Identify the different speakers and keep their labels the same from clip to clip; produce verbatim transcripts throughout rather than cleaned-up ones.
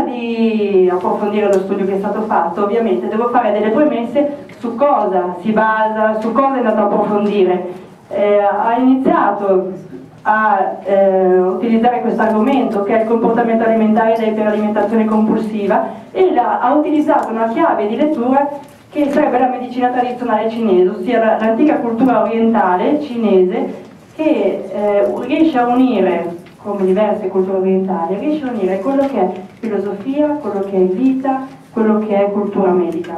Speaker 1: di approfondire lo studio che è stato fatto, ovviamente devo fare delle premesse su cosa si basa, su cosa è andato a approfondire. Eh, ha iniziato a eh, utilizzare questo argomento che è il comportamento alimentare da iperalimentazione compulsiva e la, ha utilizzato una chiave di lettura che sarebbe la medicina tradizionale cinese, ossia l'antica cultura orientale cinese che eh, riesce a unire, come diverse culture orientali, riesce a unire quello che è filosofia, quello che è vita, quello che è cultura medica.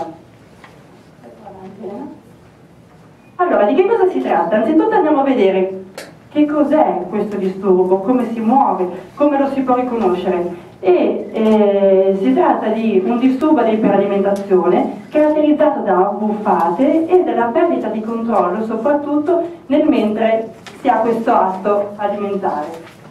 Speaker 1: Allora, di che cosa si tratta? Anzitutto andiamo a vedere che cos'è questo disturbo, come si muove, come lo si può riconoscere. E eh, si tratta di un disturbo di iperalimentazione caratterizzato da abbuffate e dalla perdita di controllo, soprattutto nel mentre si ha questo atto alimentare.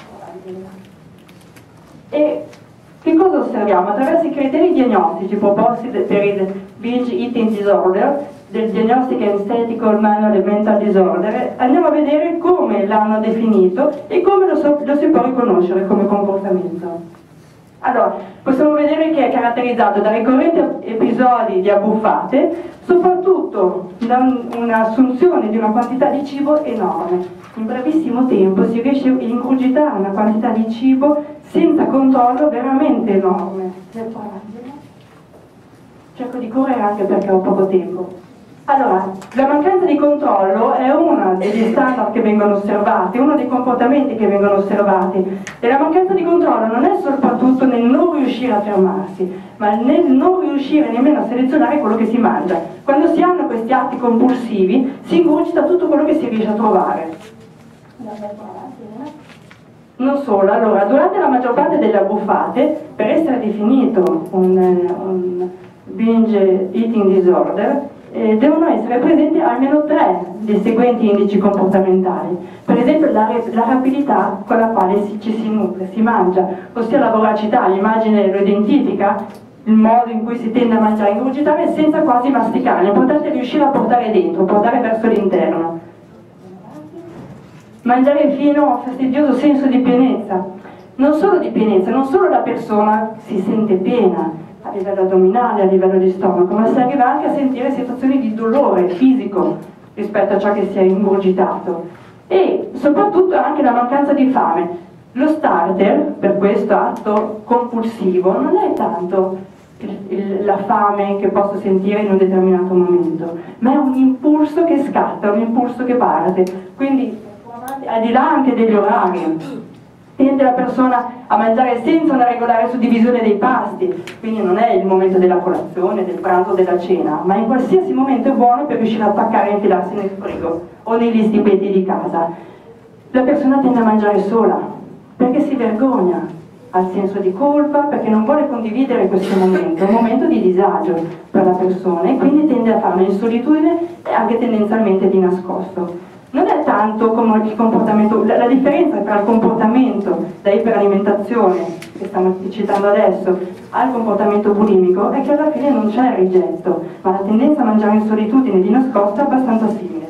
Speaker 1: E che cosa osserviamo? Attraverso i criteri diagnostici proposti per il binge eating disorder, del Diagnostic and Statistical Manual of Mental Disorder, andiamo a vedere come l'hanno definito e come lo, so, lo si può riconoscere come comportamento. Allora, possiamo vedere che è caratterizzato da ricorrenti episodi di abbuffate, soprattutto da un'assunzione di una quantità di cibo enorme. In brevissimo tempo si riesce a ingurgitare una quantità di cibo senza controllo veramente enorme. Cerco di correre anche perché ho poco tempo. Allora, la mancanza di controllo è uno degli standard che vengono osservati, uno dei comportamenti che vengono osservati, e la mancanza di controllo non è soprattutto nel non riuscire a fermarsi, ma nel non riuscire nemmeno a selezionare quello che si mangia. Quando si hanno questi atti compulsivi si ingurgita tutto quello che si riesce a trovare. Non solo, allora, durante la maggior parte delle abbuffate, per essere definito un, un binge eating disorder, Eh, devono essere presenti almeno tre dei seguenti indici comportamentali. Per esempio la, la rapidità con la quale si, ci si nutre, si mangia, ossia la voracità, l'immagine lo identifica, il modo in cui si tende a mangiare, ingurgitare senza quasi masticare. L'importante è riuscire a portare dentro, portare verso l'interno. Mangiare fino a un fastidioso senso di pienezza, non solo di pienezza, non solo la persona si sente piena a livello addominale, a livello di stomaco, ma si arriva anche a sentire situazioni di dolore fisico rispetto a ciò che si è ingurgitato, e soprattutto anche la mancanza di fame. Lo starter per questo atto compulsivo non è tanto il, il, la fame che posso sentire in un determinato momento, ma è un impulso che scatta, un impulso che parte, quindi al di là anche degli orari. Tende la persona a mangiare senza una regolare suddivisione dei pasti, quindi non è il momento della colazione, del pranzo, della cena, ma in qualsiasi momento è buono per riuscire a attaccare e infilarsi nel frigo o negli stipendi di casa. La persona tende a mangiare sola, perché si vergogna, ha il senso di colpa, perché non vuole condividere questo momento, è un momento di disagio per la persona, e quindi tende a farlo in solitudine e anche tendenzialmente di nascosto. Non è tanto come il comportamento, la, la differenza tra il comportamento da iperalimentazione, che stiamo citando adesso, al comportamento bulimico, è che alla fine non c'è il rigetto, ma la tendenza a mangiare in solitudine di nascosto è abbastanza simile.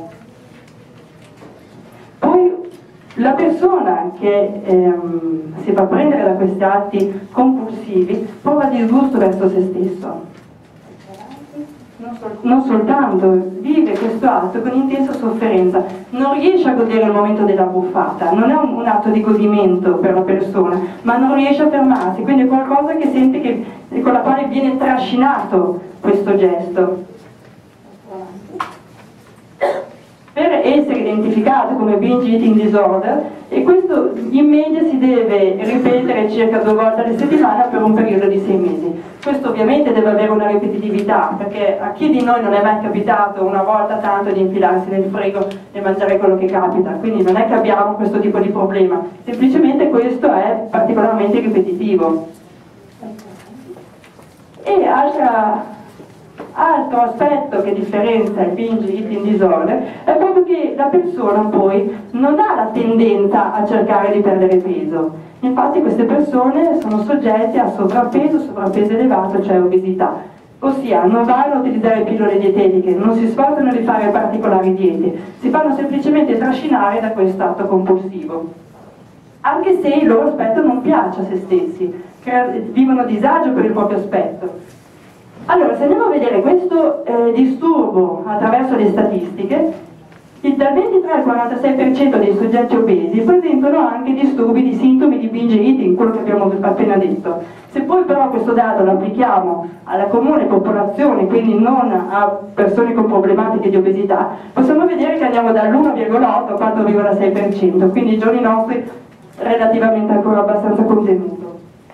Speaker 1: Poi la persona che ehm, si fa prendere da questi atti compulsivi prova disgusto verso se stesso. Non soltanto vive questo atto con intensa sofferenza, non riesce a godere il momento della buffata, non è un, un atto di godimento per la persona, ma non riesce a fermarsi, quindi è qualcosa che sente che, con la quale viene trascinato questo gesto. Per essere identificato come binge eating disorder, e questo in media si deve ripetere circa due volte alla settimana per un periodo di sei mesi. Questo ovviamente deve avere una ripetitività, perché a chi di noi non è mai capitato una volta tanto di infilarsi nel frigo e mangiare quello che capita, quindi non è che abbiamo questo tipo di problema, semplicemente questo è particolarmente ripetitivo. E altra Altro aspetto che differenzia il binge eating disorder è proprio che la persona poi non ha la tendenza a cercare di perdere peso. Infatti queste persone sono soggette a sovrappeso, sovrappeso elevato, cioè obesità. Ossia, non vanno a utilizzare pillole dietetiche, non si sforzano di fare particolari diete, si fanno semplicemente trascinare da questo atto compulsivo. Anche se il loro aspetto non piace a se stessi, vivono disagio per il proprio aspetto. Allora, se andiamo a vedere questo eh, disturbo attraverso le statistiche, il dal ventitré al quarantasei per cento dei soggetti obesi presentano anche disturbi di sintomi di binge eating, quello che abbiamo appena detto. Se poi però questo dato lo applichiamo alla comune popolazione, quindi non a persone con problematiche di obesità, possiamo vedere che andiamo dall'uno virgola otto al quattro virgola sei per cento, quindi i giorni nostri relativamente ancora abbastanza contenuto.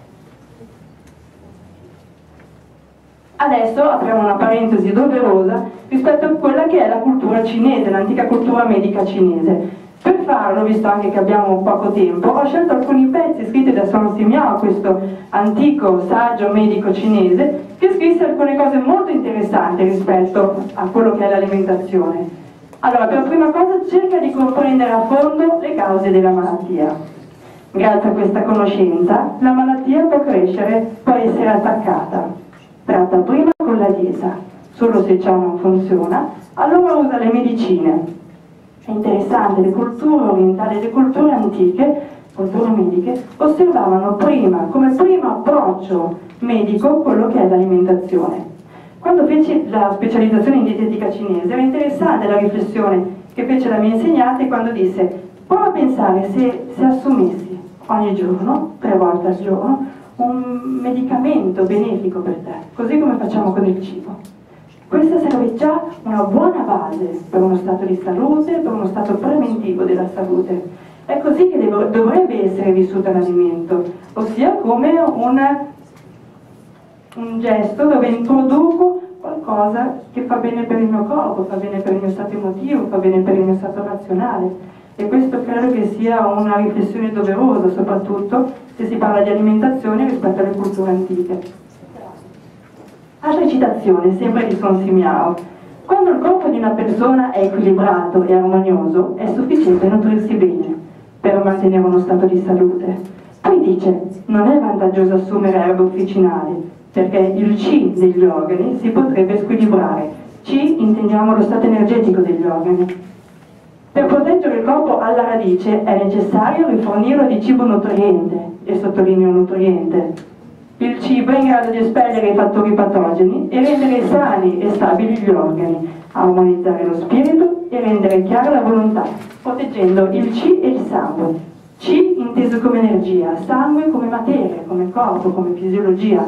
Speaker 1: Adesso apriamo una parentesi doverosa rispetto a quella che è la cultura cinese, l'antica cultura medica cinese. Per farlo, visto anche che abbiamo poco tempo, ho scelto alcuni pezzi scritti da Sun Simiao, questo antico saggio medico cinese, che scrisse alcune cose molto interessanti rispetto a quello che è l'alimentazione. Allora, per prima cosa cerca di comprendere a fondo le cause della malattia. Grazie a questa conoscenza, la malattia può crescere, può essere attaccata. Tratta prima con la dieta, solo se ciò non funziona, allora usa le medicine. È interessante, le culture orientali, le culture antiche, culture mediche, osservavano prima, come primo approccio medico, quello che è l'alimentazione. Quando feci la specializzazione in dietetica cinese, era interessante la riflessione che fece la mia insegnante quando disse: prova a pensare se, se assumessi ogni giorno, tre volte al giorno, un medicamento benefico per te, così come facciamo con il cibo. Questa sarebbe già una buona base per uno stato di salute, per uno stato preventivo della salute. È così che devo, dovrebbe essere vissuto l'alimento, ossia come una, un gesto dove introduco qualcosa che fa bene per il mio corpo, fa bene per il mio stato emotivo, fa bene per il mio stato razionale. E questo credo che sia una riflessione doverosa, soprattutto se si parla di alimentazione rispetto alle culture antiche. Altra citazione, sempre di Sun Simiao: quando il corpo di una persona è equilibrato e armonioso, è sufficiente nutrirsi bene per mantenere uno stato di salute. Poi dice: non è vantaggioso assumere erbe officinali, perché il Qi degli organi si potrebbe squilibrare. Qi intendiamo lo stato energetico degli organi. Per proteggere il corpo alla radice è necessario rifornirlo di cibo nutriente, e sottolineo nutriente. Il cibo è in grado di espellere i fattori patogeni e rendere sani e stabili gli organi, armonizzare lo spirito e rendere chiara la volontà, proteggendo il Qi e il sangue. Qi inteso come energia, sangue come materia, come corpo, come fisiologia.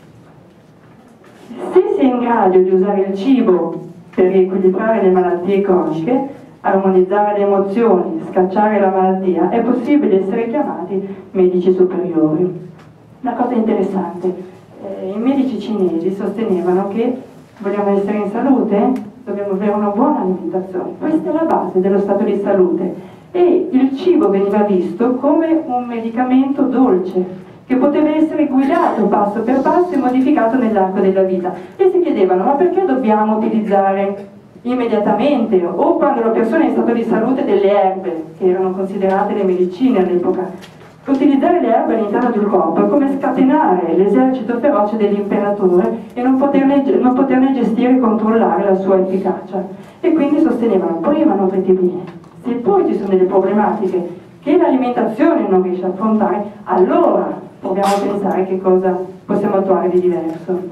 Speaker 1: Se si è in grado di usare il cibo per riequilibrare le malattie croniche, armonizzare le emozioni, scacciare la malattia, è possibile essere chiamati medici superiori. Una cosa interessante, eh, i medici cinesi sostenevano che vogliamo essere in salute, dobbiamo avere una buona alimentazione. Questa è la base dello stato di salute, e il cibo veniva visto come un medicamento dolce che poteva essere guidato passo per passo e modificato nell'arco della vita. E si chiedevano: ma perché dobbiamo utilizzare immediatamente, o quando la persona è in stato di salute, delle erbe che erano considerate le medicine all'epoca? Utilizzare le erbe all'interno del corpo è come scatenare l'esercito feroce dell'imperatore e non poterne, non poterne gestire e controllare la sua efficacia. E quindi sostenevano: prima nutriti bene, se poi ci sono delle problematiche che l'alimentazione non riesce a affrontare, allora proviamo a pensare che cosa possiamo attuare di diverso.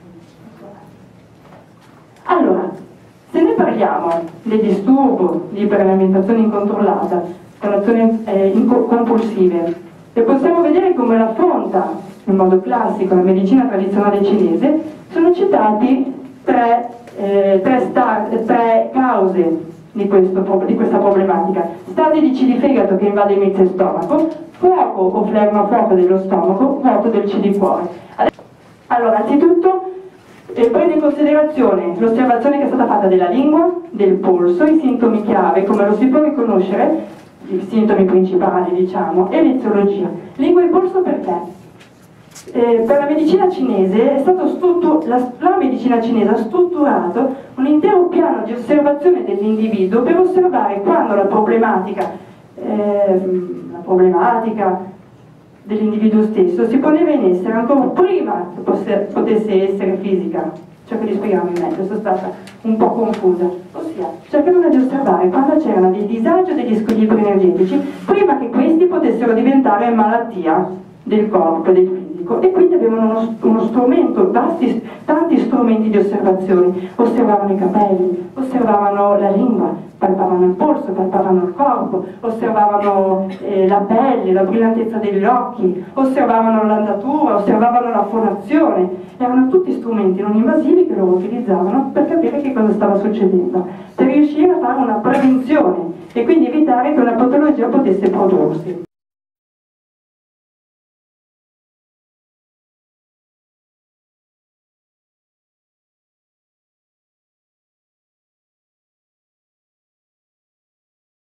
Speaker 1: Allora, se ne parliamo del disturbo di iperalimentazione incontrollata con azioni eh, compulsive, e possiamo vedere come l'affronta in modo classico la medicina tradizionale cinese, sono citati tre, eh, tre, star, tre cause di, questo, di questa problematica: stasi di Qi di fegato che invade il mezzo stomaco, fuoco o flegma fuoco dello stomaco, vuoto del Qi di cuore. Allora, anzitutto eh, prende in considerazione l'osservazione che è stata fatta della lingua, del polso, i sintomi chiave, come lo si può riconoscere, i sintomi principali, diciamo, e l'eziologia. Lingua e polso perché? Eh, per la medicina cinese è stato struttur- la, la medicina cinese ha strutturato un intero piano di osservazione dell'individuo per osservare quando la problematica, eh, la problematica dell'individuo stesso si poneva in essere ancora prima che posse, potesse essere fisica. Cerco di spiegarmi meglio, sono stata un po' confusa. Ossia, cercavano di osservare quando c'erano dei disagi o degli squilibri energetici prima che questi potessero diventare malattia del corpo e del fisico. medico, e quindi avevano uno, uno strumento, vasti, tanti strumenti di osservazione. Osservavano i capelli, osservavano la lingua, palpavano il polso, palpavano il corpo, osservavano eh, la pelle, la brillantezza degli occhi, osservavano l'andatura, osservavano la fonazione. Erano tutti strumenti non invasivi che loro utilizzavano per capire che cosa stava succedendo, per riuscire a fare una prevenzione e quindi evitare che una patologia potesse prodursi.